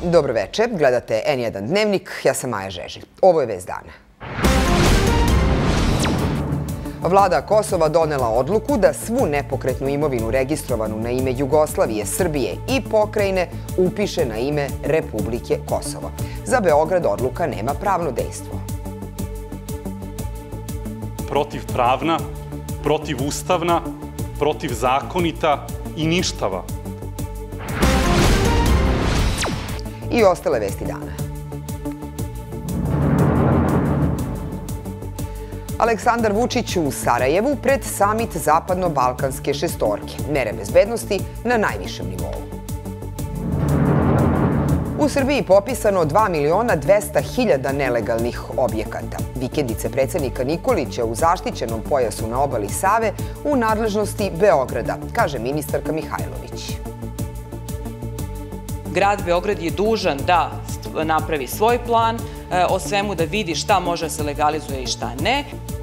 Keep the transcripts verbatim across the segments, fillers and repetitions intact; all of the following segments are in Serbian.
Dobro veče, gledate en jedan dnevnik, ja sam Maja Žeželj. Ovo je vest dana. Vlada Kosova donela odluku da svu nepokretnu imovinu registrovanu na ime Jugoslavije, Srbije i pokrajine upiše na ime Republike Kosovo. Za Beograd odluka nema pravno dejstvo. Protivpravna, protivustavna, protivzakonita i ništava. I ostale vesti dana. Aleksandar Vučić u Sarajevu pred samit Zapadno-Balkanske šestorke. Mere bezbednosti na najvišem nivou. U Srbiji popisano dva miliona dvesta hiljada nelegalnih objekata. Vikendice predsednika Nikolića u zaštićenom pojasu na obali Save u nadležnosti Beograda, kaže ministarka Mihajlović. Grad Beograd je dužan da napravi svoj plan o svemu, da vidi šta može da se legalizuje i šta ne.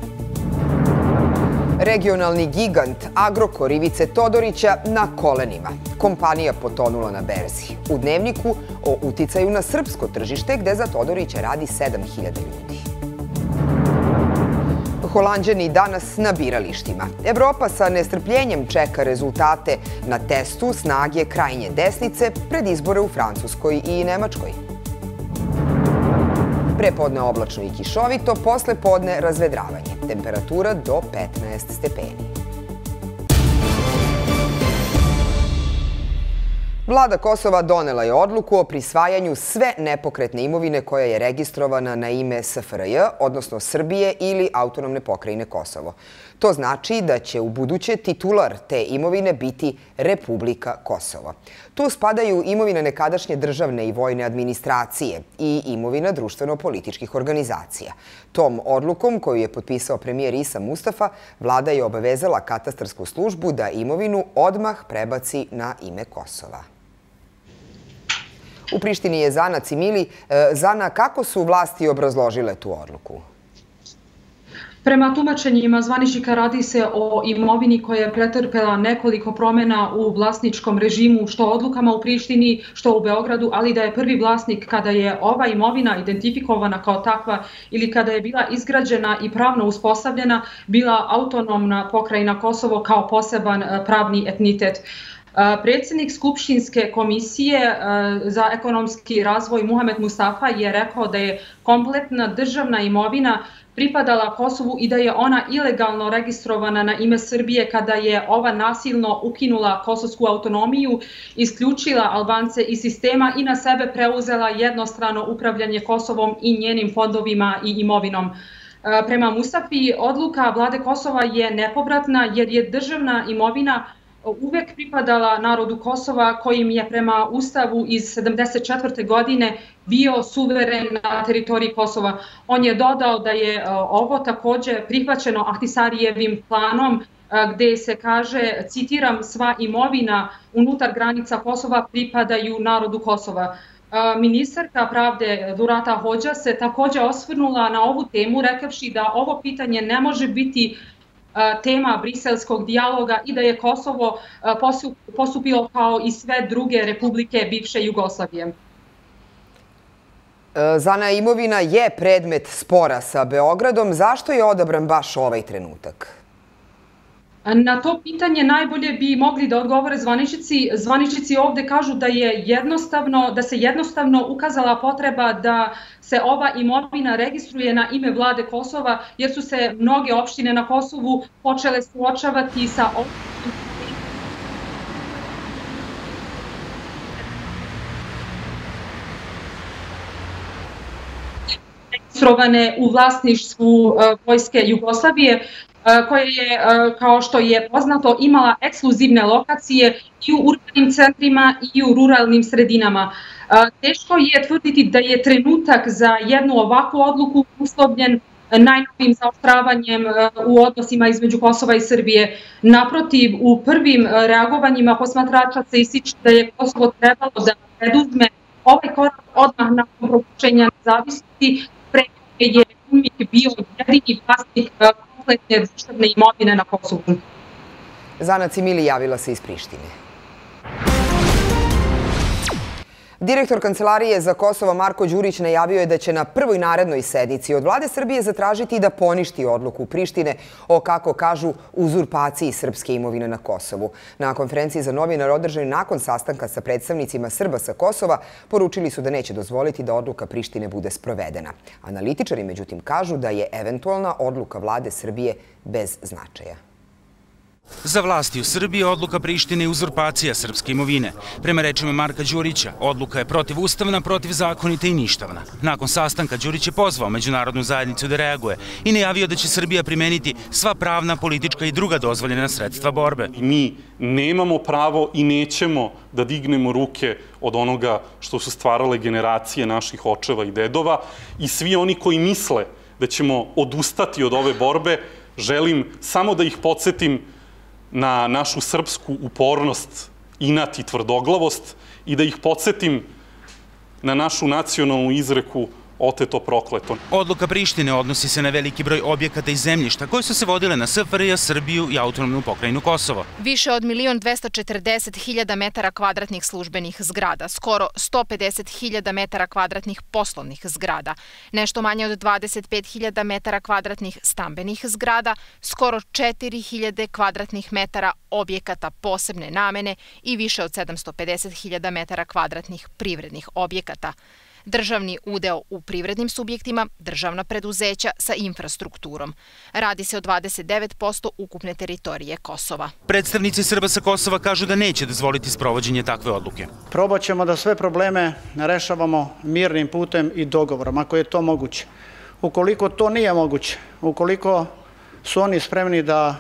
Regionalni gigant Agrokor Ivice Todorića na kolenima. Kompanija potonula na berzi. U dnevniku o uticaju na srpsko tržište gde za Todorića radi sedam hiljada ljudi. Holanđani danas na biralištima. Evropa sa nestrpljenjem čeka rezultate na testu snage krajnje desnice pred izbore u Francuskoj i Nemačkoj. Prepodne oblačno i kišovito, posle podne razvedravanje. Temperatura do petnaest stepeni. Vlada Kosova donela je odluku o prisvajanju sve nepokretne imovine koja je registrovana na ime S F R J, odnosno Srbije ili Autonomne pokrajine Kosovo. To znači da će u buduće titular te imovine biti Republika Kosovo. Tu spadaju imovina nekadašnje državne i vojne administracije i imovina društveno-političkih organizacija. Tom odlukom, koju je potpisao premijer Isa Mustafa, vlada je obavezala katastarsku službu da imovinu odmah prebaci na ime Kosova. U Prištini je Zana Cimili. Zana, kako su vlasti obrazložile tu odluku? Prema tumačenjima zvaničnika radi se o imovini koja je pretrpela nekoliko promjena u vlasničkom režimu, što odlukama u Prištini, što u Beogradu, ali da je prvi vlasnik kada je ova imovina identifikovana kao takva ili kada je bila izgrađena i pravno uspostavljena, bila Autonomna pokrajina Kosovo kao poseban pravni etnitet. Predsjednik Skupštinske komisije za ekonomski razvoj Muhamed Mustafa je rekao da je kompletna državna imovina pripadala Kosovu i da je ona ilegalno registrovana na ime Srbije kada je ova nasilno ukinula kosovsku autonomiju, isključila Albance iz sistema i na sebe preuzela jednostrano upravljanje Kosovom i njenim fondovima i imovinom. Prema Mustafi, odluka vlade Kosova je nepovratna jer je državna imovina uvek pripadala narodu Kosova kojim je prema Ustavu iz sedamdeset četvrte godine bio suveren na teritoriji Kosova. On je dodao da je ovo također prihvaćeno Ahtisarijevim planom gde se kaže, citiram, sva imovina unutar granica Kosova pripadaju narodu Kosova. Ministarka pravde Durata Hođa se također osvrnula na ovu temu rekavši da ovo pitanje ne može biti tema briselskog dijaloga i da je Kosovo postupilo kao i sve druge republike bivše Jugoslavije. Zana, imovina je predmet spora sa Beogradom. Zašto je odabran baš ovaj trenutak? Na to pitanje najbolje bi mogli da odgovore zvaničnici. Zvaničnici ovde kažu da je jednostavno, da se jednostavno ukazala potreba da se ova imovina registruje na ime vlade Kosova, jer su se mnoge opštine na Kosovu počele suočavati sa ovim registrovane u vlasništvu vojske Jugoslavije, koja je, kao što je poznato, imala ekskluzivne lokacije i u urbanim centrima i u ruralnim sredinama. Teško je tvrditi da je trenutak za jednu ovakvu odluku uslovljen najnovijim zaoštravanjem u odnosima između Kosova i Srbije. Naprotiv, u prvim reagovanjima posmatrača se ističe da je Kosovo trebalo da preduzme ovaj korak odmah nakon proglašenja nezavisnosti, pre je uvijek bio jedini vlasnik kompletne državne imovine na Kosovu. Zana Cimili javila se iz Prištine. Direktor Kancelarije za Kosovo Marko Đurić najavio je da će na prvoj narednoj sednici od vlade Srbije zatražiti da poništi odluku Prištine o, kako kažu, uzurpaciji srpske imovine na Kosovu. Na konferenciji za novinare održanoj nakon sastanka sa predstavnicima Srba sa Kosova poručili su da neće dozvoliti da odluka Prištine bude sprovedena. Analitičari, međutim, kažu da je eventualna odluka vlade Srbije bez značaja. Za vlasti u Srbiji odluka Prištine je uzurpacija srpske imovine. Prema rečima Marka Đurića, odluka je protivustavna, protivzakonita i ništavna. Nakon sastanka Đurić je pozvao međunarodnu zajednicu da reaguje i najavio da će Srbija primeniti sva pravna, politička i druga dozvoljena sredstva borbe. Mi nemamo pravo i nećemo da dignemo ruke od onoga što su stvarale generacije naših očeva i dedova i svi oni koji misle da ćemo odustati od ove borbe, želim samo da ih podsjetim na našu srpsku upornost, inat i tvrdoglavost i da ih podsjetim na našu nacionalnu izreku oteto prokleto. Odluka Prištine odnosi se na veliki broj objekata i zemljišta koje su se vodile na S F R J, Srbiju i autonomnu pokrajinu Kosovo. Više od milion dvesta četrdeset hiljada metara kvadratnih službenih zgrada, skoro sto pedeset hiljada metara kvadratnih poslovnih zgrada, nešto manje od dvadeset pet hiljada metara kvadratnih stambenih zgrada, skoro četiri hiljade kvadratnih metara objekata posebne namene i više od sedamsto pedeset hiljada metara kvadratnih privrednih objekata. Državni udeo u privrednim subjektima, državna preduzeća sa infrastrukturom. Radi se o dvadeset devet posto ukupne teritorije Kosova. Predstavnici Srba sa Kosova kažu da neće dozvoliti sprovođenje takve odluke. Probat ćemo da sve probleme rešavamo mirnim putem i dogovorom, ako je to moguće. Ukoliko to nije moguće, ukoliko su oni spremni da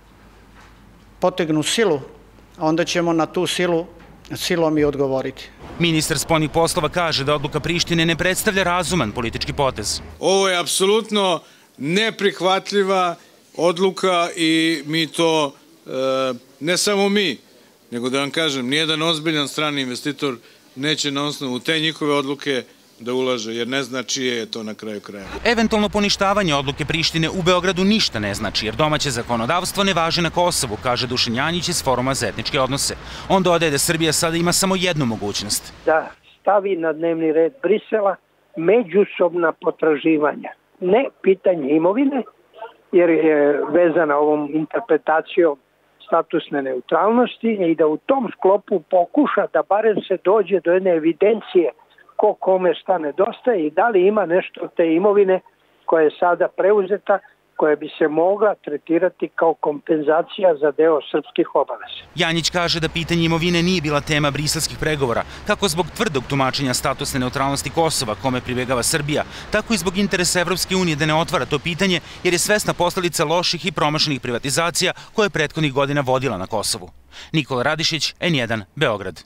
potegnu silu, onda ćemo na tu silu silom i odgovoriti. Ministar spoljnih poslova kaže da odluka Prištine ne predstavlja razuman politički potez. Ovo je apsolutno neprihvatljiva odluka i mi to, ne samo mi, nego da vam kažem, nijedan ozbiljan strani investitor neće na osnovu te njihove odluke da ulaže, jer ne zna čije je to na kraju kraja. Eventualno poništavanje odluke Prištine u Beogradu ništa ne znači, jer domaće zakonodavstvo ne važi na Kosovu, kaže Dušan Janjić iz Foruma za etničke odnose. On dodaje da Srbija sada ima samo jednu mogućnost. Da stavi na dnevni red Brisela međusobna potraživanja. Ne pitanje imovine, jer je vezana ovom interpretacijom statusne neutralnosti i da u tom sklopu pokuša da barem se dođe do jedne evidencije ko kome šta nedostaje i da li ima nešto od te imovine koja je sada preuzeta, koja bi se mogla tretirati kao kompenzacija za deo srpskih obaveza. Janjić kaže da pitanje imovine nije bila tema briselskih pregovora, kako zbog tvrdog tumačenja statusne neutralnosti Kosova, kome pribegava Srbija, tako i zbog interesa Evropske unije da ne otvara to pitanje, jer je svesna posledica loših i promašenih privatizacija koje je prethodnih godina vodila na Kosovu. Nikola Radišić, N jedan, Beograd.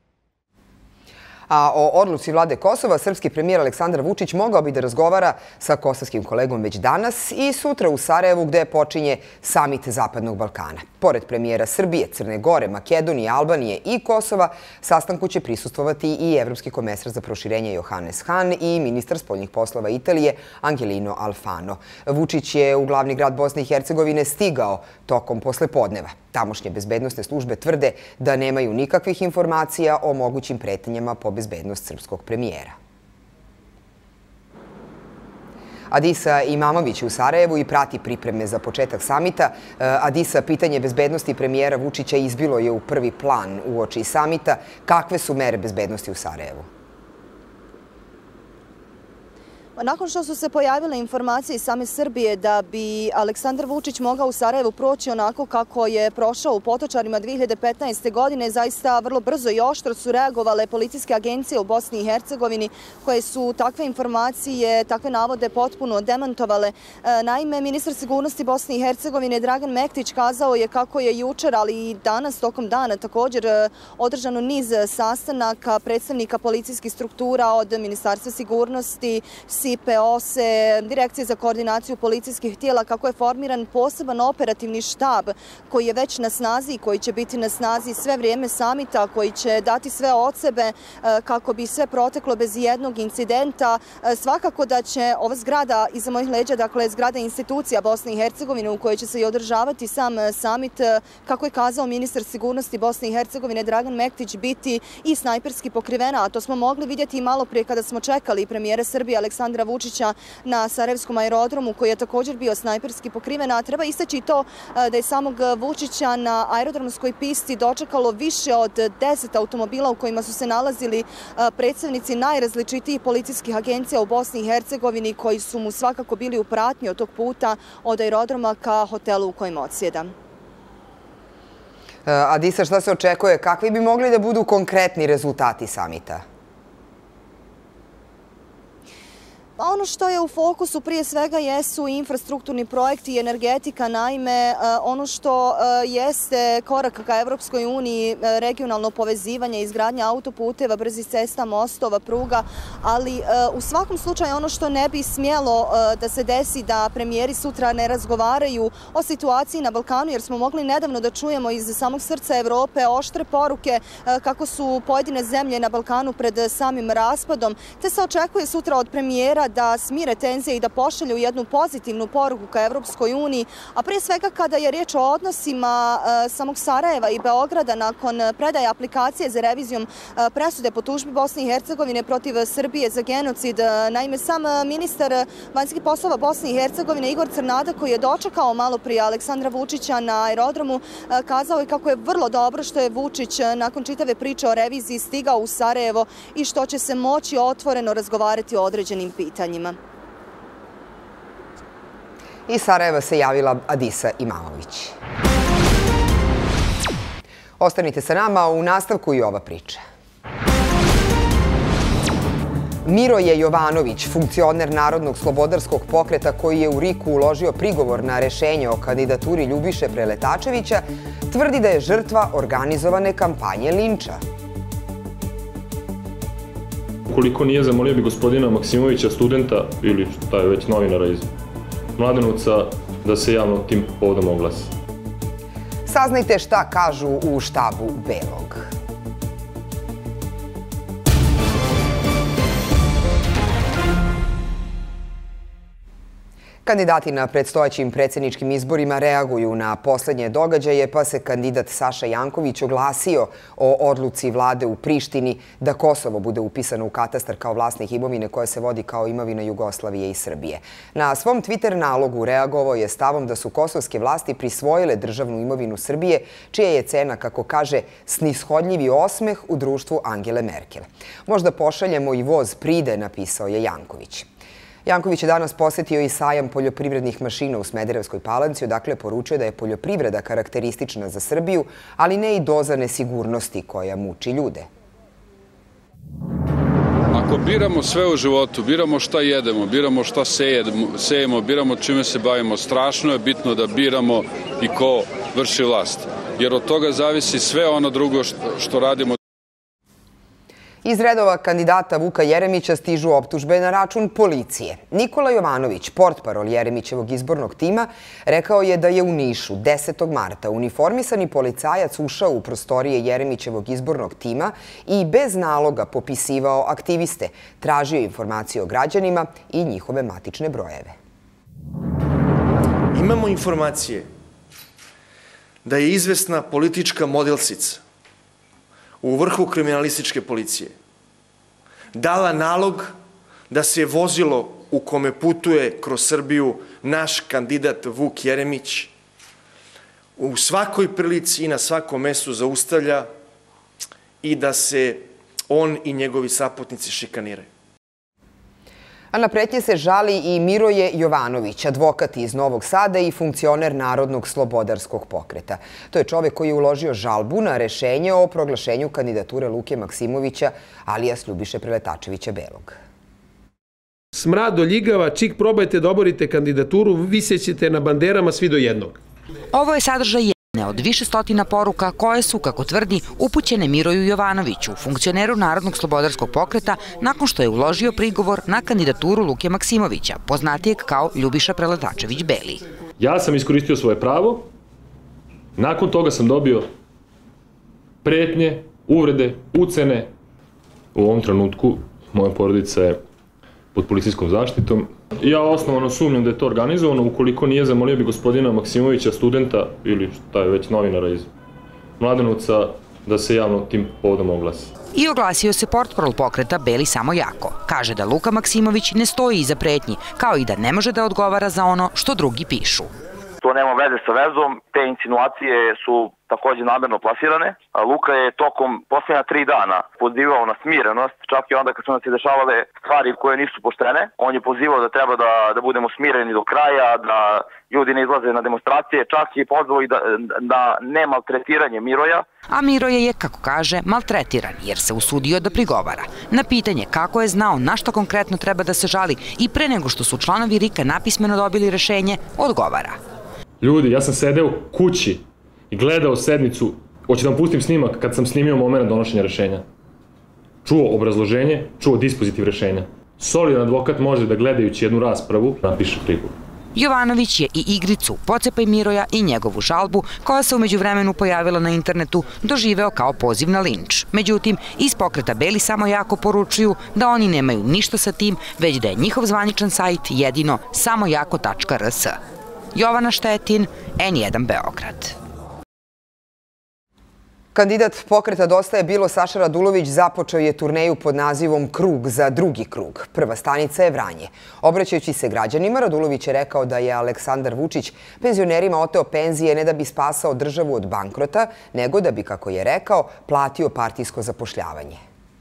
A o odluci vlade Kosova srpski premijer Aleksandar Vučić mogao bi da razgovara sa kosovskim kolegom već danas i sutra u Sarajevu gde počinje samit Zapadnog Balkana. Pored premijera Srbije, Crne Gore, Makedonije, Albanije i Kosova, sastanku će prisustvovati i evropski komesar za proširenje Johannes Hahn i ministar spoljnih poslova Italije Angelino Alfano. Vučić je u glavni grad Bosne i Hercegovine stigao tokom poslepodneva. Tamošnje bezbednosne službe tvrde da nemaju nikakvih informacija o mogućim pretenjama po bezbednost srpskog premijera. Adisa Imamović u Sarajevu i prati pripreme za početak samita. Adisa, pitanje bezbednosti premijera Vučića izbilo je u prvi plan uoči samita. Kakve su mere bezbednosti u Sarajevu? Nakon što su se pojavile informacije iz same Srbije da bi Aleksandar Vučić mogao u Sarajevu proći onako kako je prošao u Potočarima dve hiljade petnaeste. godine, zaista vrlo brzo i oštro su reagovale policijske agencije u Bosni i Hercegovini koje su takve informacije, takve navode potpuno demantovale. Naime, ministar sigurnosti Bosne i Hercegovine Dragan Mektić kazao je kako je jučer, ali i danas tokom dana također održano niz sastanaka predstavnika policijskih struktura od Ministarstva sigurnosti, policiji, P O S E, Direkcije za koordinaciju policijskih tijela, kako je formiran poseban operativni štab koji je već na snazi i koji će biti na snazi sve vrijeme samita, koji će dati sve od sebe kako bi sve proteklo bez jednog incidenta. Svakako da će ova zgrada iza mojih leđa, dakle zgrada institucija Bosne i Hercegovine u kojoj će se i održavati sam samit, kako je kazao ministar sigurnosti Bosne i Hercegovine Dragan Mektić, biti i snajperski pokrivena, a to smo mogli vidjeti i malo prije kada smo čekali premijera Srbije Aleksandra Vučića na Sarajevskom aerodromu koji je također bio snajperski pokriven, a treba istaći to da je samog Vučića na aerodromskoj pisti dočekalo više od deset automobila u kojima su se nalazili predstavnici najrazličitijih policijskih agencija u Bosni i Hercegovini koji su mu svakako bili u pratnji od tog puta od aerodroma ka hotelu u kojem odsjeda. Adisa, šta se očekuje? Kakvi bi mogli da budu konkretni rezultati samita? Ono što je u fokusu prije svega jesu infrastrukturni projekti i energetika. Naime, ono što jeste korak ka Evropskoj uniji, regionalno povezivanje, izgradnja autoputeva, brzih cesta, mostova, pruga, ali u svakom slučaju ono što ne bi smjelo da se desi da premijeri sutra ne razgovaraju o situaciji na Balkanu, jer smo mogli nedavno da čujemo iz samog srca Evrope oštre poruke kako su pojedine zemlje na Balkanu pred samim raspadom, te se očekuje sutra od premijera da smire tenzije i da pošalju jednu pozitivnu poruku ka Evropskoj uniji, a prije svega kada je riječ o odnosima samog Sarajeva i Beograda nakon predaje aplikacije za revizijom presude po tužbi Bosne i Hercegovine protiv Srbije za genocid. Naime, sam ministar vanjskih poslova Bosne i Hercegovine Igor Crnada, koji je dočekao malo prije Aleksandra Vučića na aerodromu, kazao je kako je vrlo dobro što je Vučić nakon čitave priče o reviziji stigao u Sarajevo i što će se moći otvoreno razgovarati o određenim pitanjima. Iz Sarajeva se javila Adisa Imamović. Ostanite sa nama, u nastavku i ova priča. Miroje Jovanović, funkcioner Narodnog slobodarskog pokreta koji je u Riku uložio prigovor na rešenje o kandidaturi Ljubiše Preletačevića, tvrdi da je žrtva organizovane kampanje linča. Ukoliko nije, zamolio bi gospodina Maksimovića, studenta ili šta je već novinara iz Mladenovca, da se javno tim povodom oglasi. Saznajte šta kažu u štabu Belog. Kandidati na predstojećim predsjedničkim izborima reaguju na poslednje događaje, pa se kandidat Saša Janković oglasio o odluci vlade u Prištini da Kosovo bude upisano u katastar kao vlasnik imovine koja se vodi kao imovina Jugoslavije i Srbije. Na svom Twitter nalogu reagovao je stavom da su kosovske vlasti prisvojile državnu imovinu Srbije, čija je cena, kako kaže, snishodljivi osmeh u društvu Angele Merkel. Možda pošaljemo i voz pride, napisao je Janković. Janković je danas posjetio i sajam poljoprivrednih mašina u Smederevskoj Palanci, odakle poručio da je poljoprivreda karakteristična za Srbiju, ali ne i doza nesigurnosti koja muči ljude. Ako biramo sve u životu, biramo šta jedemo, biramo šta sejemo, biramo čime se bavimo, strašno je bitno da biramo i ko vrši vlast. Jer od toga zavisi sve ono drugo što radimo. Iz redova kandidata Vuka Jeremića stižu optužbe na račun policije. Nikola Jovanović, portparol Jeremićevog izbornog tima, rekao je da je u Nišu desetog marta uniformisani policajac ušao u prostorije Jeremićevog izbornog tima i bez naloga popisivao aktiviste, tražio informacije o građanima i njihove matične brojeve. Imamo informacije da je izvesna politička modelsica u vrhu kriminalističke policije dala nalog da se vozilo u kome putuje kroz Srbiju naš kandidat Vuk Jeremić u svakoj prilici i na svakom mestu zaustavlja i da se on i njegovi saputnici šikaniraju. A na pretnje se žali i Miroje Jovanović, advokat iz Novog Sada i funkcioner Narodnog slobodarskog pokreta. To je čovek koji je uložio žalbu na rešenje o proglašenju kandidature Luke Maksimovića, alijas Ljubiše Preletačevića Belog. Smrad doljigava, čik probajte da oborite kandidaturu, visećete na banderama svi do jednog. Ovo je sadržaj Jedne od više stotina poruka koje su, kako tvrdi, upućene Miroju Jovanoviću, funkcioneru Narodnog slobodarskog pokreta, nakon što je uložio prigovor na kandidaturu Luke Maksimovića, poznatijeg kao Ljubiša Preletačević Beli. Ja sam iskoristio svoje pravo, nakon toga sam dobio pretnje, uvrede, ucene. U ovom trenutku moja porodica je pod policijskom zaštitom. Ja osnovano sumnjam da je to organizovano. Ukoliko nije, zamolio bi gospodina Maksimovića, studenta ili šta je već novinara iz Mladenovca, da se javno tim povodom oglasi. I oglasio se portparol pokreta Beli samo jako. Kaže da Luka Maksimović ne stoji iza pretnji, kao i da ne može da odgovara za ono što drugi pišu. To nema veze sa vezom, te insinuacije su takođe namerno plasirane. Luka je tokom posljednja tri dana pozivao na smirenost, čak i onda kad su nam se dešavale stvari koje nisu poštene. On je pozivao da treba da, da budemo smireni do kraja, da ljudi ne izlaze na demonstracije, čak i pozvao i da, da ne maltretiranje Miroja. A Miroje je, kako kaže, maltretiran jer se usudio da prigovara. Na pitanje kako je znao na šta konkretno treba da se žali i pre nego što su članovi RIK-a napismeno dobili rešenje, odgovara. Ljudi, ja sam sedeo kući i gledao sednicu, hoću da vam pustim snimak kad sam snimio moment donošenja rešenja. Čuo obrazloženje, čuo dispozitiv rešenja. Solidan advokat može da gledajući jednu raspravu napiše prigovor. Jovanović je i igricu Pocepaj Miroja i njegovu žalbu, koja se umeđu vremenu pojavila na internetu, doživeo kao poziv na linč. Međutim, iz pokreta Beli samo jako poručuju da oni nemaju ništa sa tim, već da je njihov zvaničan sajt jedino samojako tačka er es. Jovana Štetin, en jedan Beograd. Kandidat pokreta Dosta je bilo Saša Radulović započeo je turneju pod nazivom Krug za drugi krug. Prva stanica je Vranje. Obraćajući se građanima, Radulović je rekao da je Aleksandar Vučić penzionerima oteo penzije ne da bi spasao državu od bankrota, nego da bi, kako je rekao, platio partijsko zapošljavanje.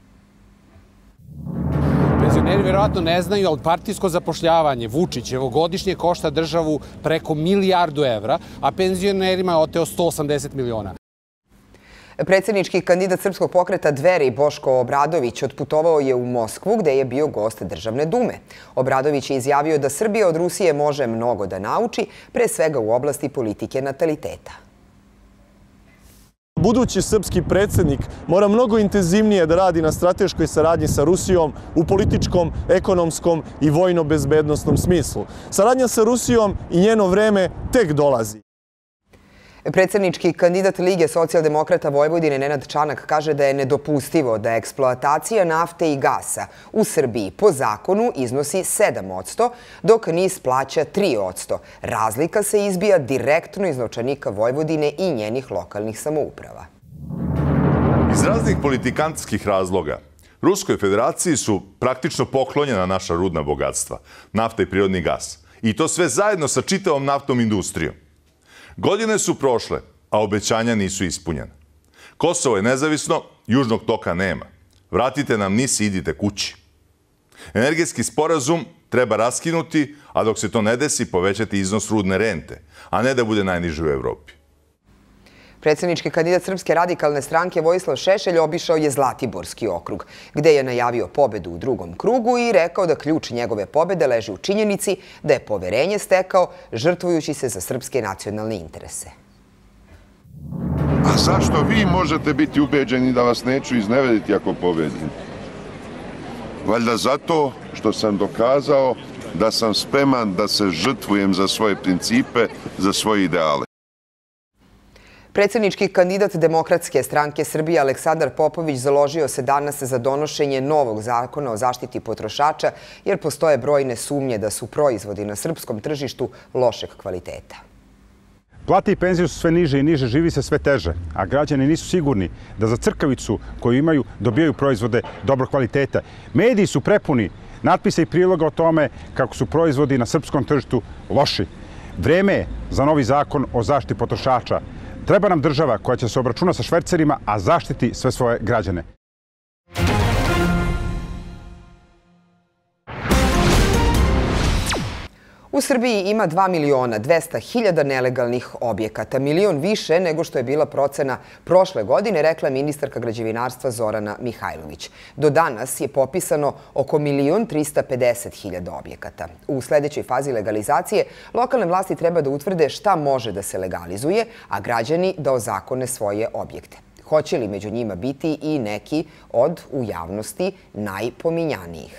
Penzioneri vjerovatno ne znaju, ali partijsko zapošljavanje Vučićevo godišnje košta državu preko milijardu evra, a penzionerima je oteo sto osamdeset miliona. Predsjednički kandidat Srpskog pokreta Dveri Boško Obradović otputovao je u Moskvu gde je bio gost Državne dume. Obradović je izjavio da Srbija od Rusije može mnogo da nauči, pre svega u oblasti politike nataliteta. Budući srpski predsjednik mora mnogo intenzivnije da radi na strateškoj saradnji sa Rusijom u političkom, ekonomskom i vojno-bezbednostnom smislu. Saradnja sa Rusijom i njeno vreme tek dolazi. Predsjednički kandidat Lige socijaldemokrata Vojvodine Nenad Čanak kaže da je nedopustivo da eksploatacija nafte i gasa u Srbiji po zakonu iznosi sedam posto, dok NIS plaća tri posto. Razlika se izbija direktno iz novčanika Vojvodine i njenih lokalnih samouprava. Iz raznih politikantskih razloga Ruskoj federaciji su praktično poklonjena naša rudna bogatstva, nafta i prirodni gas. I to sve zajedno sa čitavom naftnom industrijom. Godine su prošle, a obećanja nisu ispunjena. Kosovo je nezavisno, Južnog toka nema. Vratite nam NIS i idite kući. Energetski sporazum treba raskinuti, a dok se to ne desi, povećati iznos rudne rente, a ne da bude najniži u Evropi. Predsjednički kandidat Srpske radikalne stranke Vojislav Šešelj obišao je Zlatiborski okrug, gde je najavio pobedu u drugom krugu i rekao da ključ njegove pobede leži u činjenici da je poverenje stekao žrtvujući se za srpske nacionalne interese. A zašto vi možete biti ubeđeni da vas neću izneveriti ako pobedim? Valjda zato što sam dokazao da sam spreman da se žrtvujem za svoje principe, za svoje ideale. Predsjednički kandidat Demokratske stranke Srbije Aleksandar Popović založio se danas za donošenje novog zakona o zaštiti potrošača jer postoje brojne sumnje da su proizvodi na srpskom tržištu lošeg kvaliteta. Plate i penzije su sve niže i niže, živi se sve teže, a građani nisu sigurni da za crkavicu koju imaju dobijaju proizvode dobrog kvaliteta. Mediji su prepuni natpisa i priloga o tome kako su proizvodi na srpskom tržištu loši. Vreme je za novi zakon o zaštiti potrošača. Treba nam država koja će se obračunati sa švercerima, a zaštiti sve svoje građane. U Srbiji ima dva miliona dvesta hiljada nelegalnih objekata, milion više nego što je bila procena prošle godine, rekla ministarka građevinarstva Zorana Mihajlović. Do danas je popisano oko milion trista pedeset hiljada objekata. U sledećoj fazi legalizacije lokalne vlasti treba da utvrde šta može da se legalizuje, a građani da ozakone svoje objekte. Hoće li među njima biti i neki od u javnosti najpominjanijih?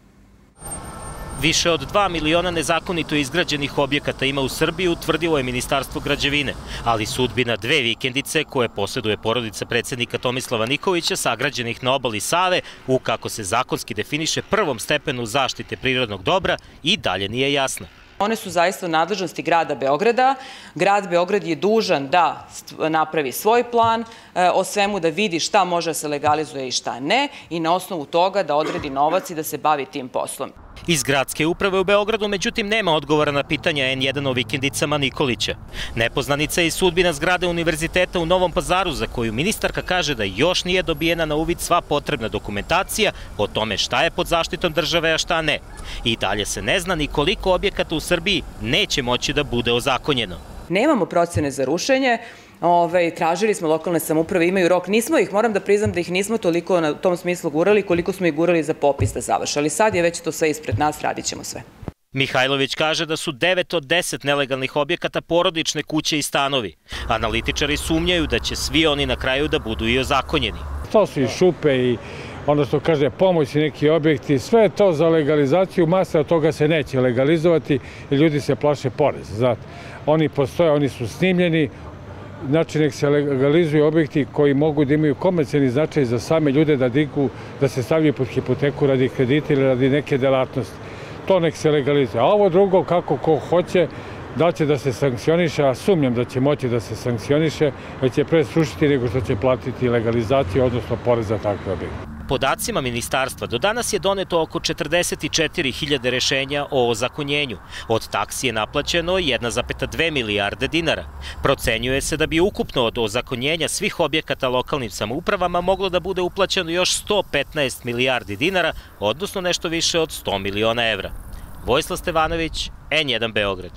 Više od dva miliona nezakonito izgrađenih objekata ima u Srbiji, utvrdilo je Ministarstvo građevine, ali sudbina dve vikendice koje posjeduje porodica predsjednika Tomislava Nikolića sagrađenih na obali Save u, kako se zakonski definiše, prvom stepenu zaštite prirodnog dobra i dalje nije jasna. One su zaista u nadležnosti grada Beograda. Grad Beograd je dužan da napravi svoj plan o svemu, da vidi šta može da se legalizuje i šta ne i na osnovu toga da odredi novac i da se bavi tim poslom. Iz gradske uprave u Beogradu, međutim, nema odgovora na pitanja en jedan o vikendicama Nikolića. Nepoznanica je i sudbina zgrade Univerziteta u Novom Pazaru, za koju ministarka kaže da još nije dobijena na uvid sva potrebna dokumentacija o tome šta je pod zaštitom države, a šta ne. I dalje se ne zna ni koliko objekata u Srbiji neće moći da bude ozakonjeno. Nemamo procene za rušenje. Ove, tražili smo, lokalne samouprave imaju rok, nismo ih, moram da priznam da ih nismo toliko na tom smislu gurali koliko smo ih gurali za popis da završe, ali sad je već to sve ispred nas, radit ćemo sve. Mihajlović kaže da su devet od deset nelegalnih objekata porodične kuće i stanovi. Analitičari sumnjaju da će svi oni na kraju da budu i ozakonjeni. To su i šupe i ono što kaže pomoć i neki objekti, sve to za legalizaciju, masa od toga se neće legalizovati i ljudi se plaše poreza. Znate, oni postoje, oni su snimljeni. Znači, nek se legalizuju objekti koji mogu da imaju komercijalni značaj za same ljude da digu, da se stavljaju pod hipoteku radi kredita ili radi neke delatnosti. To nek se legalizuje. A ovo drugo, kako ko hoće, da će da se sankcioniše, a sumnjam da će moći da se sankcioniše, da će pre srušiti nego što će platiti legalizaciju, odnosno porez za takve objekte. Podacima ministarstva, do danas je doneto oko četrdeset četiri hiljade rešenja o ozakonjenju. Od taksi je naplaćeno jedna zarez dve milijarde dinara. Procenjuje se da bi ukupno od ozakonjenja svih objekata lokalnim samoupravama moglo da bude uplaćeno još sto petnaest milijardi dinara, odnosno nešto više od sto miliona evra. Vojislav Stevanović, en jedan Beograd.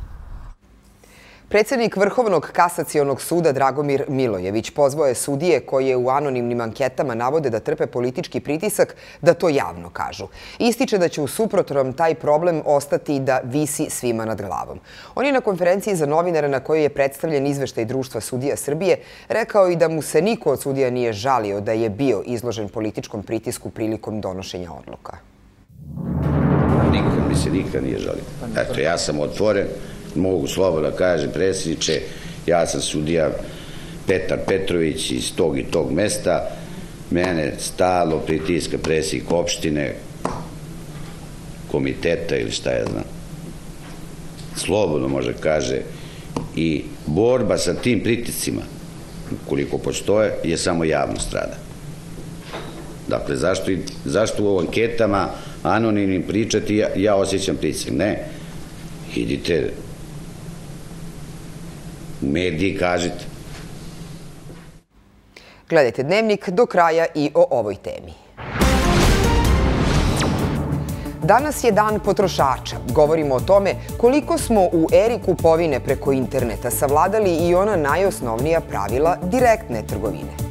Predsednik Vrhovnog kasacionog suda Dragomir Milojević pozvao je sudije koje u anonimnim anketama navode da trpe politički pritisak da to javno kažu. Ističe da će u suprotnom taj problem ostati da visi svima nad glavom. On je na konferenciji za novinare na kojoj je predstavljen izveštaj Društva sudija Srbije rekao i da mu se niko od sudija nije žalio da je bio izložen političkom pritisku prilikom donošenja odluka. Niko mi se nikad nije žalio. Eto, ja sam otvoren. Mogu slobodno da kažem, predsjedniče, ja sam sudija Petar Petrović iz tog i tog mesta, mene stalo pritiska predsjednik opštine, komiteta ili šta ja znam. Slobodno može kaže i borba sa tim pritiscima, koliko postoje, je samo javnost rada. Dakle, zašto, zašto u anketama anonimnim pričati ja, ja osjećam pritisak? Ne, idite u mediji kažete. Gledajte Dnevnik do kraja i o ovoj temi. Danas je dan potrošača. Govorimo o tome koliko smo u eri kupovine preko interneta savladali i ona najosnovnija pravila direktne trgovine.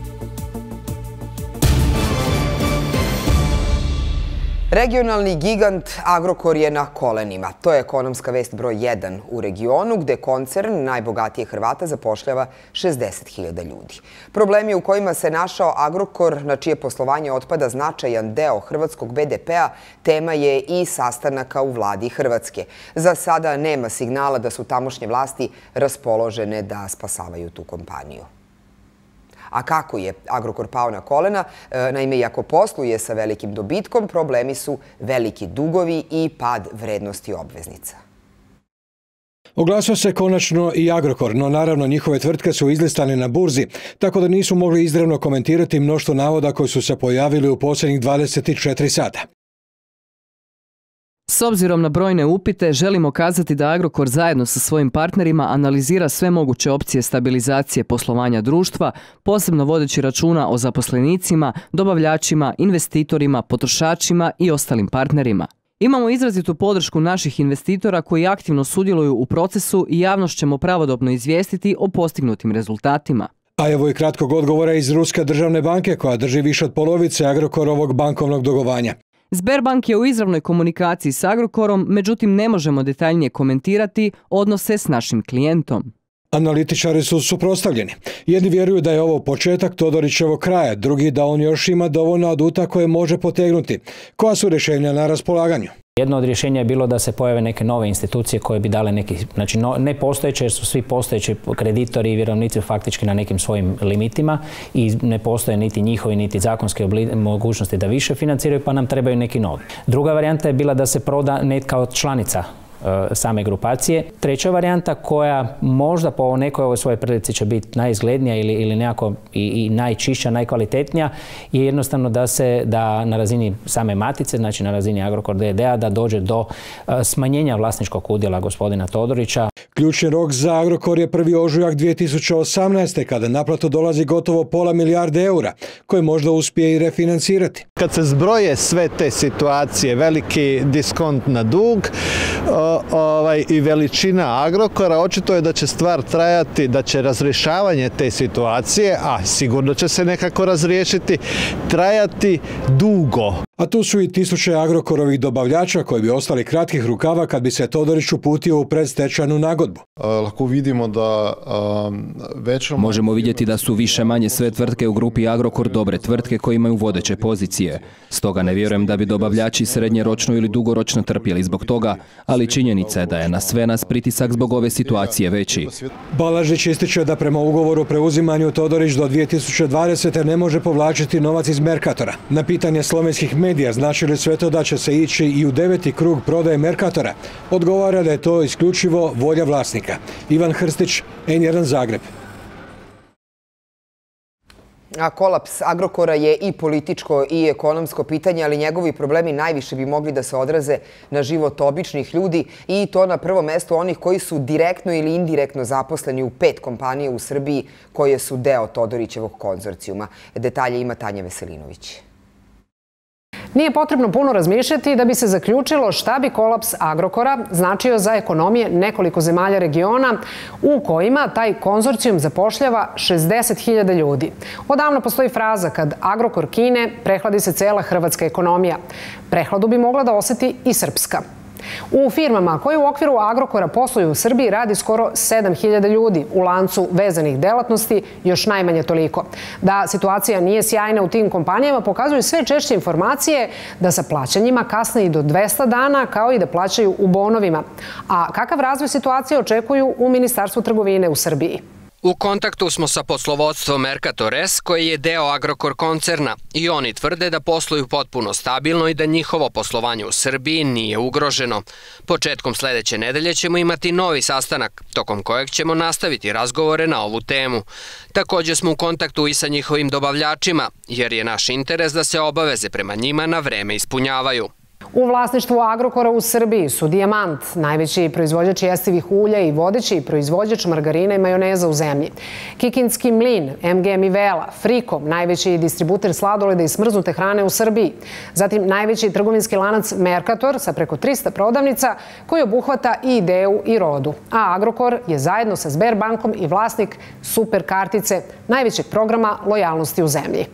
Regionalni gigant Agrokor je na kolenima. To je ekonomska vest broj jedan u regionu, gde koncern najbogatije Hrvata zapošljava šezdeset hiljada ljudi. Problemi u kojima se našao Agrokor, na čije poslovanje otpada značajan deo hrvatskog be de pea, tema je i sastanaka u vladi Hrvatske. Za sada nema signala da su tamošnje vlasti raspoložene da spasavaju tu kompaniju. A kako je Agrokor pao na kolena? Naime, iako posluje sa velikim dobitkom, problemi su veliki dugovi i pad vrednosti obveznica. Oglasio se konačno i Agrokor, no naravno njihove tvrtke su izlistane na burzi, tako da nisu mogli izravno komentirati mnoštvo navoda koji su se pojavili u posljednjih dvadeset četiri sata. S obzirom na brojne upite, želimo kazati da Agrokor zajedno sa svojim partnerima analizira sve moguće opcije stabilizacije poslovanja društva, posebno vodeći računa o zaposlenicima, dobavljačima, investitorima, potrošačima i ostalim partnerima. Imamo izrazitu podršku naših investitora koji aktivno sudjeluju u procesu i javnost ćemo pravodobno izvijestiti o postignutim rezultatima. A evo i kratkog odgovora iz Ruske državne banke koja drži više od polovice Agrokorovog bankovnog dugovanja. Sberbank je u izravnoj komunikaciji s Agrokorom, međutim ne možemo detaljnije komentirati odnose s našim klijentom. Analitičari su suprotstavljeni. Jedni vjeruju da je ovo početak Todorićevog kraja, drugi da on još ima dovoljno aduta koje može potegnuti. Koja su rješenja na raspolaganju? Jedno od rješenja je bilo da se pojave neke nove institucije koje bi dale neki, znači no, ne postojeće jer su svi postojeći kreditori i vjerovnici faktički na nekim svojim limitima i ne postoje niti njihovi niti zakonske mogućnosti da više financiraju pa nam trebaju neki novi. Druga varijanta je bila da se proda net kao članica same grupacije. Treća varijanta koja možda po nekoj ovoj svojoj prilici će biti najizglednija ili, ili nekako i, i najčišća, najkvalitetnija je jednostavno da se da na razini same matice, znači na razini Agrokor D D A da dođe do smanjenja vlasničkog udjela gospodina Todorića. Ključni rok za Agrokor je prvi ožujak dvije tisuće osamnaeste. kada naplatu dolazi gotovo pola milijarde eura, koje možda uspije i refinancirati. Kad se zbroje sve te situacije, veliki diskont na dug ovaj, i veličina Agrokora, očito je da će stvar trajati, da će razrješavanje te situacije, a sigurno će se nekako razriješiti, trajati dugo. A tu su i tisuće Agrokorovih dobavljača koji bi ostali kratkih rukava kad bi se Todorić uputio u predstečajnu nagodbu. Lako vidimo da većom... Možemo vidjeti da su više manje sve tvrtke u grupi Agrokor dobre tvrtke koje imaju vodeće pozicije. Stoga ne vjerujem da bi dobavljači srednjeročno ili dugoročno trpjeli zbog toga, ali činjenica je da je na sve nas pritisak zbog ove situacije veći. Balažić ističe da prema ugovoru o preuzimanju Todorić do dvije tisuće dvadesete. ne može povlačiti novac iz Merkatora. Na pitanje slovenskih medija znači li sve to da će se ići i u deveti krug prodaje Merkatora, odgovara da je to isključivo volja vlasnika. Ivan Hrstić, N jedan Zagreb. A kolaps Agrokora je i političko i ekonomsko pitanje, ali njegovi problemi najviše bi mogli da se odraze na život običnih ljudi i to na prvo mesto onih koji su direktno ili indirektno zaposleni u pet kompanija u Srbiji koje su deo Todorićevog konzorcijuma. Detalje ima Tanja Veselinović. Nije potrebno puno razmišljati da bi se zaključilo šta bi kolaps Agrokora značio za ekonomije nekoliko zemalja regiona u kojima taj konzorcijum zapošljava šezdeset hiljada ljudi. Odavno postoji fraza kad Agrokor kine, prehladi se cela hrvatska ekonomija. Prehladu bi mogla da oseti i srpska. U firmama koje u okviru Agrokora posluju u Srbiji radi skoro sedam hiljada ljudi, u lancu vezanih delatnosti još najmanje toliko. Da situacija nije sjajna u tim kompanijama pokazuju sve češće informacije da sa plaćanjima kasne i do dvesta dana, kao i da plaćaju u bonovima. A kakav razvoj situacije očekuju u Ministarstvu trgovine u Srbiji? U kontaktu smo sa poslovodstvom Mercator S, koji je deo Agrokor koncerna, i oni tvrde da posluju potpuno stabilno i da njihovo poslovanje u Srbiji nije ugroženo. Početkom sledeće nedelje ćemo imati novi sastanak, tokom kojeg ćemo nastaviti razgovore na ovu temu. Također smo u kontaktu i sa njihovim dobavljačima, jer je naš interes da se obaveze prema njima na vreme ispunjavaju. U vlasništvu Agrokora u Srbiji su Dijamant, najveći proizvođač jestivih ulja i vodeći proizvođač margarina i majoneza u zemlji. Kikinski mlin, M G Mivela, Frikom, najveći distributer sladoleda i smrznute hrane u Srbiji. Zatim najveći trgovinski lanac Mercator sa preko trista prodavnica koji obuhvata i Ideu i Rodu. A Agrokor je zajedno sa Sberbankom i vlasnik Super kartice, najvećeg programa lojalnosti u zemlji.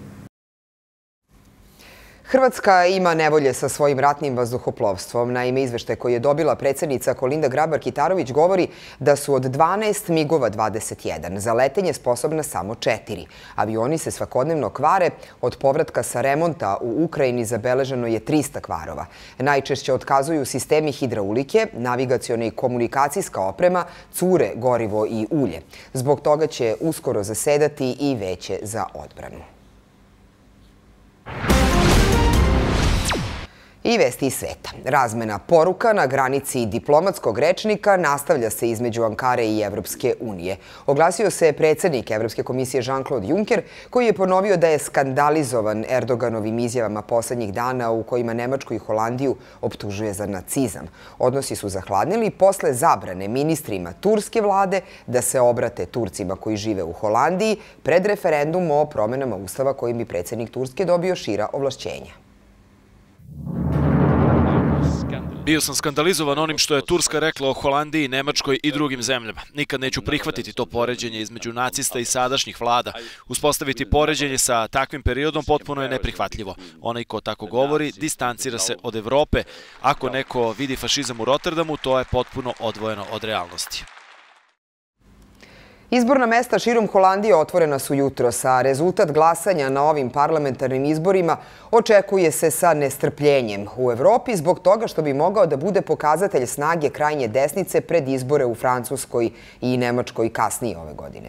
Hrvatska ima nevolje sa svojim ratnim vazduhoplovstvom. Naime, izveštaj koji je dobila predsjednica Kolinda Grabar-Kitarović govori da su od dvanaest migova dvadeset jedan za letenje sposobna samo četiri. Avioni se svakodnevno kvare. Od povratka sa remonta u Ukrajini zabeleženo je trista kvarova. Najčešće otkazuju sistemi hidraulike, navigaciona i komunikacijska oprema, cure, gorivo i ulje. Zbog toga će uskoro zasedati i Veće za odbranu. I vesti iz sveta. Razmena poruka na granici diplomatskog rečnika nastavlja se između Ankare i Evropske unije. Oglasio se predsjednik Evropske komisije Jean-Claude Juncker, koji je ponovio da je skandalizovan Erdoganovim izjavama poslednjih dana u kojima Nemačku i Holandiju optužuje za nacizam. Odnosi su zahladnili posle zabrane ministrima turske vlade da se obrate Turcima koji žive u Holandiji pred referendum o promenama ustava kojim bi predsjednik Turske dobio šira ovlašćenja. Bio sam skandalizovan onim što je Turska rekla o Holandiji, Nemačkoj i drugim zemljama. Nikad neću prihvatiti to poređenje između nacista i sadašnjih vlada. Uspostaviti poređenje sa takvim periodom potpuno je neprihvatljivo. Onaj ko tako govori, distancira se od Evrope. Ako neko vidi fašizam u Rotterdamu, to je potpuno odvojeno od realnosti. Izborna mesta širom Holandije otvorena su jutros, a rezultat glasanja na ovim parlamentarnim izborima očekuje se sa nestrpljenjem u Evropi zbog toga što bi mogao da bude pokazatelj snage krajnje desnice pred izbore u Francuskoj i Nemačkoj kasnije ove godine.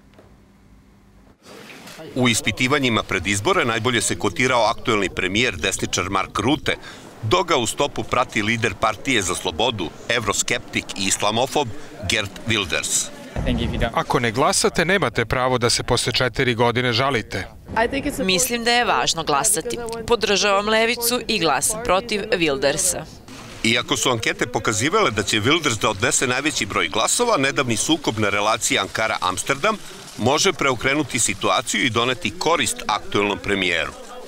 U ispitivanjima pred izbore najbolje se kotirao aktuelni premijer desničar Mark Rutte, dok ga u stopu prati lider Partije za slobodu, evroskeptik i islamofob Geert Wilders. Ako ne glasate, nemate pravo da se posle četiri godine žalite. Mislim da je važno glasati. Podržavam levicu i glasam protiv Wildersa. Iako su ankete pokazivale da će Wilders da odnese najveći broj glasova, nedavni sukob na relaciji Ankara-Amsterdam može preokrenuti situaciju i doneti korist aktuelnom premijeru.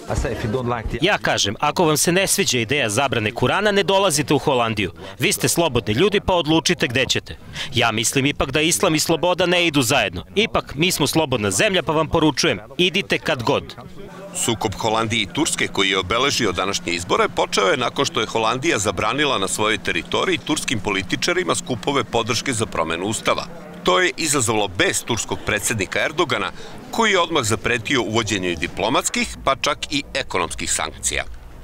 Ja kažem, ako vam se ne sviđa ideja zabrane Kurana, ne dolazite u Holandiju. Vi ste slobodni ljudi, pa odlučite gde ćete. Ja mislim ipak da islam i sloboda ne idu zajedno. Ipak, mi smo slobodna zemlja, pa vam poručujem, idite kad god. Sukob Holandije i Turske koji je obeležio današnje izbore počeo je nakon što je Holandija zabranila na svojoj teritoriji turskim političarima skupove podrške za promenu ustava. To je izazvalo bes turskog predsjednika Erdogana, koji je odmah zapretio uvođenju diplomatskih, pa čak i ekonomskih sankcija.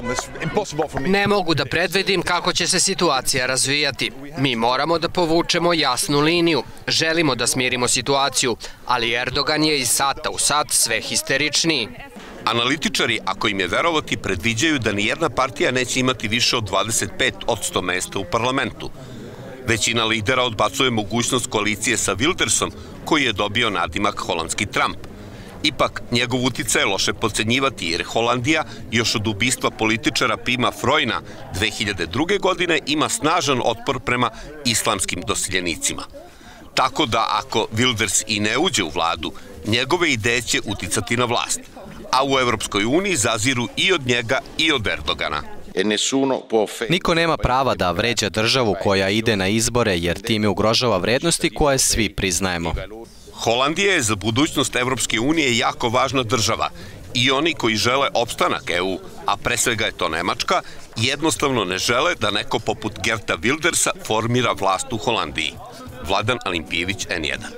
Ne mogu da predvidim kako će se situacija razvijati. Mi moramo da povučemo jasnu liniju. Želimo da smirimo situaciju, ali Erdogan je iz sata u sat sve histeričniji. Analitičari, ako im je verovati, predviđaju da nijedna partija neće imati više od dvadeset pet posto mesta u parlamentu. Većina lidera odbacuje mogućnost koalicije sa Wildersom, koji je dobio nadimak holandski Trump. Ipak, njegov uticaj je loše podcenjivati jer Holandija još od ubistva političara Pima Frojna dve hiljade druge. godine ima snažan otpor prema islamskim doseljenicima. Tako da ako Wilders i ne uđe u vladu, njegove ideje će uticati na vlast. A u Evropskoj uniji zaziru i od njega i od Erdogana. Niko nema prava da vređa državu koja ide na izbore jer time ugrožava vrednosti koje svi priznajemo. Holandija je za budućnost Evropske unije jako važna država i oni koji žele opstanak E U, a pre svega je to Nemačka, jednostavno ne žele da neko poput Geerta Wildersa formira vlast u Holandiji. Vladan Alimpijević, N jedan.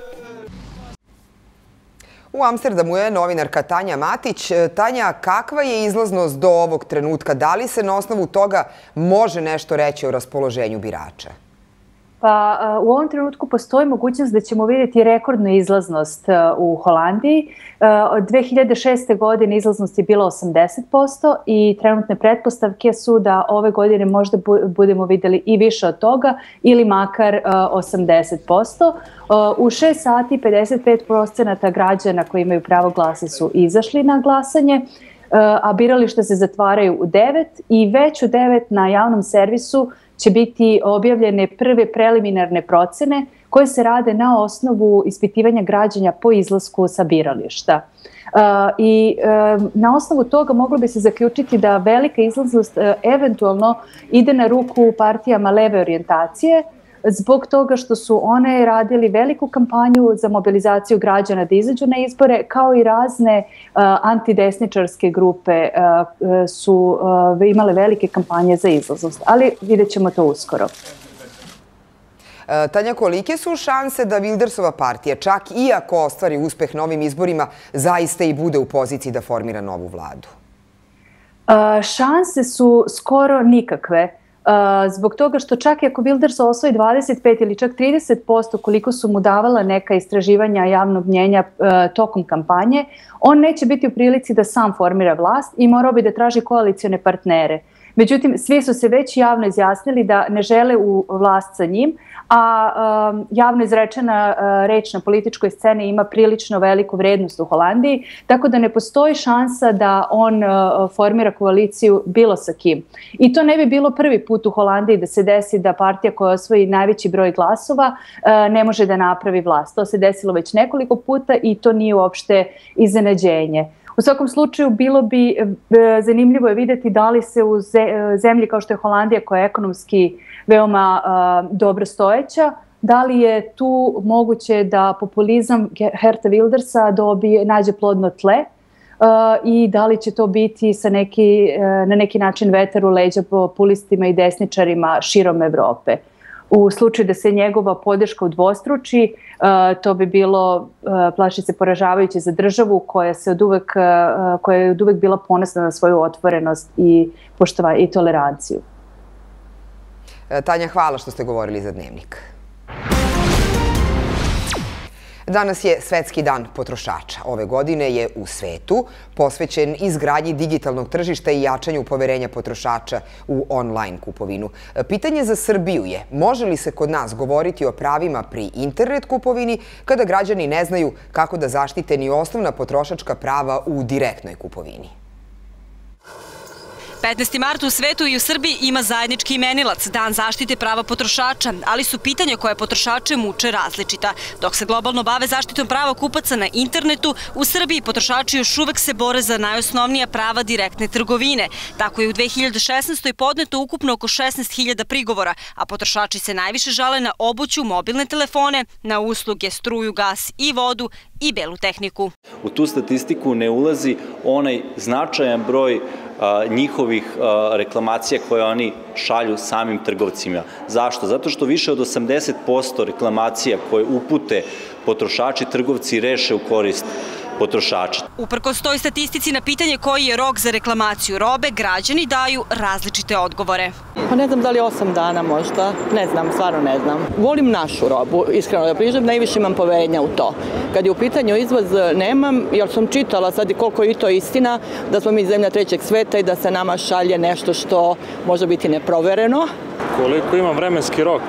U Amsterdamu je novinarka Tanja Matić. Tanja, kakva je izlaznost do ovog trenutka? Da li se na osnovu toga može nešto reći o raspoloženju birača? Pa u ovom trenutku postoji mogućnost da ćemo vidjeti rekordnu izlaznost u Holandiji. Od dve hiljade šeste. godine izlaznost je bila osamdeset posto i trenutne pretpostavke su da ove godine možda budemo vidjeli i više od toga ili makar osamdeset posto. U šest sati pedeset pet procenata građana koji imaju pravo glasa su izašli na glasanje, a birališta se zatvaraju u devet i već u devet na javnom servisu će biti objavljene prve preliminarne procene koje se rade na osnovu ispitivanja građana po izlasku sa birališta. I na osnovu toga moglo bi se zaključiti da velika izlaznost eventualno ide na ruku partijama leve orijentacije, zbog toga što su one radili veliku kampanju za mobilizaciju građana da izađu na izbore, kao i razne uh, antidesničarske grupe uh, su uh, imale velike kampanje za izlaznost. Ali vidjet ćemo to uskoro. Tanja, kolike su šanse da Wildersova partija, čak i ako ostvari uspeh na ovim izborima, zaista i bude u poziciji da formira novu vladu? Uh, šanse su skoro nikakve. Zbog toga što čak i ako Wilders osvoji dvadeset pet ili čak trideset posto koliko su mu davala neka istraživanja javnog mnjenja tokom kampanje, on neće biti u prilici da sam formira vlast i morao bi da traži koalicione partnere. Međutim, svi su se već javno izjasnili da ne žele u vlast sa njim, a um, javno izrečena uh, reč na političkoj sceni ima prilično veliku vrednost u Holandiji, tako da ne postoji šansa da on uh, formira koaliciju bilo sa kim. I to ne bi bilo prvi put u Holandiji da se desi da partija koja osvoji najveći broj glasova uh, ne može da napravi vlast. To se desilo već nekoliko puta i to nije uopšte iznenađenje. U svakom slučaju bilo bi zanimljivo je vidjeti da li se u zemlji kao što je Holandija, koja je ekonomski veoma dobro stojeća, da li je tu moguće da populizam Geerta Wildersa dobije, nađe plodno tle i da li će to biti sa neki, na neki način vetar u leđa populistima i desničarima širom Evrope. U slučaju da se njegova podrška udvostruči, to bi bilo, plaši se, poražavajuće za državu koja, se od uvek, koja je od uvek bila ponosna na svoju otvorenost i poštovanje i toleranciju. Tanja, hvala što ste govorili za Dnevnik. Danas je Svetski dan potrošača. Ove godine je u svetu posvećen izgradnji digitalnog tržišta i jačanju poverenja potrošača u online kupovinu. Pitanje za Srbiju je, može li se kod nas govoriti o pravima pri internet kupovini kada građani ne znaju kako da zaštite ni osnovna potrošačka prava u direktnoj kupovini? petnaesti mart u svetu i u Srbiji ima zajednički imenilac, Dan zaštite prava potrošača, ali su pitanja koje potrošače muče različita. Dok se globalno bave zaštitom prava kupaca na internetu, u Srbiji potrošači još uvek se bore za najosnovnija prava direktne trgovine. Tako je u dve hiljade šesnaestoj podneto ukupno oko šesnaest hiljada prigovora, a potrošači se najviše žale na obuću, mobilne telefone, na usluge, struju, gas i vodu i belu tehniku. U tu statistiku ne ulazi onaj značajan broj njihovih reklamacija koje oni šalju samim trgovcima. Zašto? Zato što više od osamdeset posto reklamacija koje upute potrošači, trgovci reše u korist potrošača. Uprkos toj statistici na pitanje koji je rok za reklamaciju robe, građani daju različite odgovore. Pa ne znam da li osam dana možda, ne znam, stvarno ne znam. Volim našu robu, iskreno da prižem, najviše imam poverenja u to. Kad je u pitanju izvoz nemam, jer sam čitala sad i koliko je to istina, da smo mi zemlja trećeg sveta i da se nama šalje nešto što može biti neprovereno. Koliko imam vremenski rok?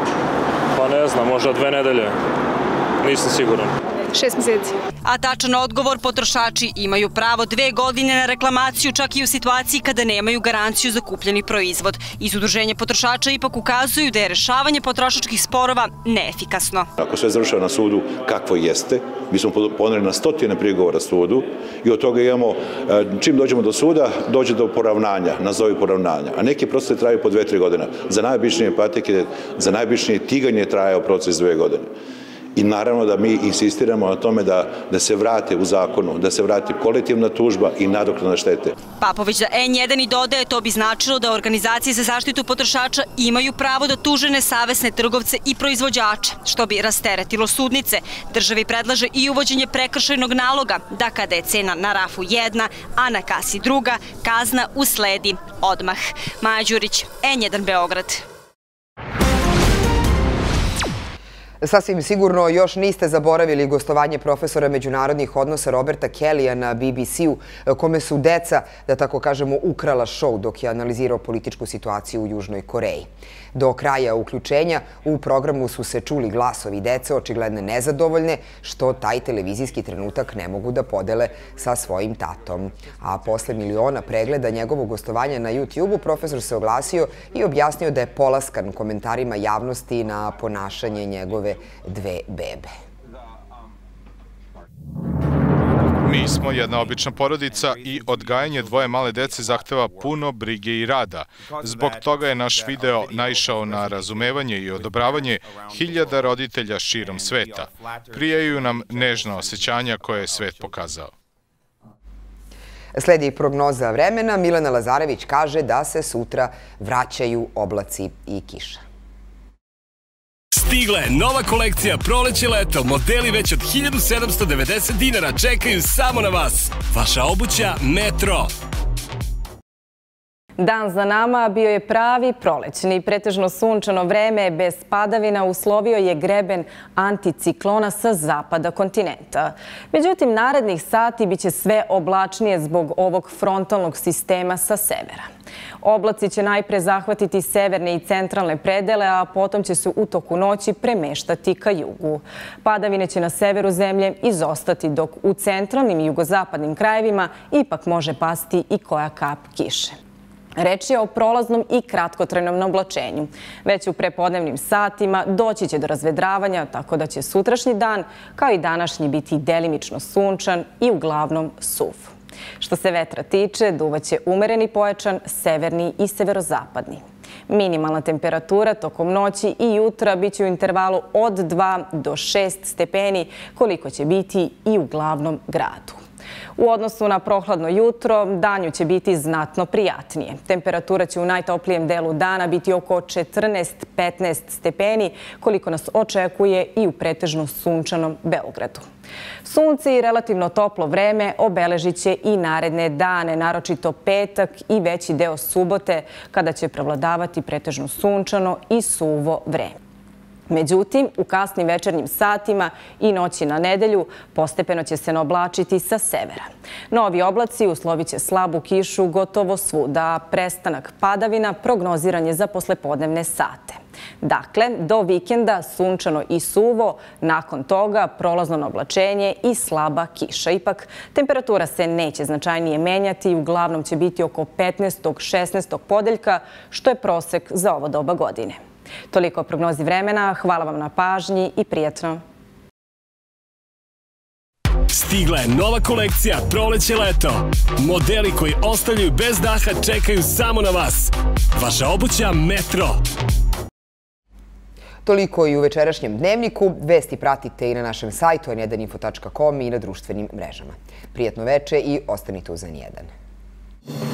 Pa ne znam, možda dve nedelje, nisam siguran. Šest meseci. A tačan odgovor, potrošači imaju pravo dve godine na reklamaciju, čak i u situaciji kada nemaju garanciju za kupljeni proizvod. Iz Udruženja potrošača ipak ukazuju da je rešavanje potrošačkih sporova neefikasno. Ako sve završava na sudu kakvo jeste, mi smo poneli na stotine prigovora sudu i od toga imamo, čim dođemo do suda, dođe do poravnanja, nazovi poravnanja. A neki proces traju po dve, tri godine. Za najobičnije patike, za najobičnije tiganje trajao proces dve godine. I naravno da mi insistiramo na tome da, da se vrate u zakonu, da se vrati kolektivna tužba i nadoknada štete. Papović za en jedan i dodaje, to bi značilo da organizacije za zaštitu potrošača imaju pravo da tuže nesavesne trgovce i proizvođače, što bi rasteretilo sudnice. Državi predlaže i uvođenje prekršajnog naloga, da kada je cena na rafu jedna, a na kasi druga, kazna usledi odmah. Maja Đurić, en jedan Beograd. Sasvim sigurno još niste zaboravili gostovanje profesora međunarodnih odnosa Roberta Kellya na B B C-u, kome su deca, da tako kažemo, ukrala šou dok je analizirao političku situaciju u Južnoj Koreji. Do kraja uključenja u programu su se čuli glasovi dece, očigledne nezadovoljne, što taj televizijski trenutak ne mogu da podele sa svojim tatom. A posle miliona pregleda njegovog gostovanja na YouTube-u, profesor se oglasio i objasnio da je polaskan komentarima javnosti na ponašanje njegove dve bebe. Mi smo jedna obična porodica i odgajanje dvoje male dece zahteva puno brige i rada. Zbog toga je naš video naišao na razumevanje i odobravanje hiljada roditelja širom sveta. Prijaju nam nežna osjećanja koje je svet pokazao. Sledi prognoza vremena. Milena Lazarević kaže da se sutra vraćaju oblaci i kiša. Stigla je nova kolekcija proleće-leto. Modeli već od hiljadu sedamsto devedeset dinara čekaju samo na vas. Vaša obuća Metro. Dan za nama bio je pravi prolećni. Pretežno sunčano vreme bez padavina uslovio je greben anticiklona sa zapada kontinenta. Međutim, narednih sati biće sve oblačnije zbog ovog frontalnog sistema sa severa. Oblaci će najpre zahvatiti severne i centralne predele, a potom će se u toku noći premeštati ka jugu. Padavine će na severu zemlje izostati, dok u centralnim i jugozapadnim krajevima ipak može pasti i koja kap kiše. Reč je o prolaznom i kratkotrajnom oblačenju. Već u prepodnevnim satima doći će do razvedravanja, tako da će sutrašnji dan, kao i današnji, biti delimično sunčan i uglavnom suv. Što se vetra tiče, duvaće umereni pojačan, severni i severozapadni. Minimalna temperatura tokom noći i jutra biće u intervalu od dva do šest stepeni, koliko će biti i u glavnom gradu. U odnosu na prohladno jutro, danju će biti znatno prijatnije. Temperatura će u najtoplijem delu dana biti oko četrnaest do petnaest stepeni, koliko nas očekuje i u pretežno sunčanom Beogradu. Sunce i relativno toplo vreme obeležit će i naredne dane, naročito petak i veći deo subote, kada će prevladavati pretežno sunčano i suvo vreme. Međutim, u kasnim večernjim satima i noći na nedelju postepeno će se naoblačiti sa severa. Novi oblaci uslovit će slabu kišu gotovo svuda, a prestanak padavina prognoziran je za poslepodnevne sate. Dakle, do vikenda sunčano i suvo, nakon toga prolazno naoblačenje i slaba kiša. Ipak, temperatura se neće značajnije menjati i uglavnom će biti oko petnaest do šesnaest podeljka, što je prosek za ovo doba godine. Toliko o prognozi vremena, hvala vam na pažnji i prijatno. Stigla je nova kolekcija Proleće-leto. Modeli koji ostavljaju bez daha čekaju samo na vas. Vaša obuća Metro. Toliko i u večerašnjem dnevniku. Vesti pratite i na našem sajtu en jedan info tačka com i na društvenim mrežama. Prijatno veče i ostanite uz en jedan.